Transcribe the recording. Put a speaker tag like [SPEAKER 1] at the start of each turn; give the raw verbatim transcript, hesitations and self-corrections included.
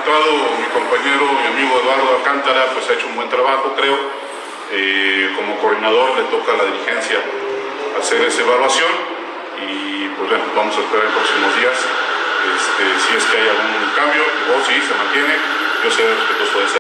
[SPEAKER 1] comentado mi compañero, mi amigo Eduardo Alcántara, pues ha hecho un buen trabajo, creo. Eh, como coordinador le toca a la dirigencia hacer esa evaluación y pues bueno, vamos a esperar en próximos días este, si es que hay algún cambio o si se mantiene. Yo seré respetuoso de esa.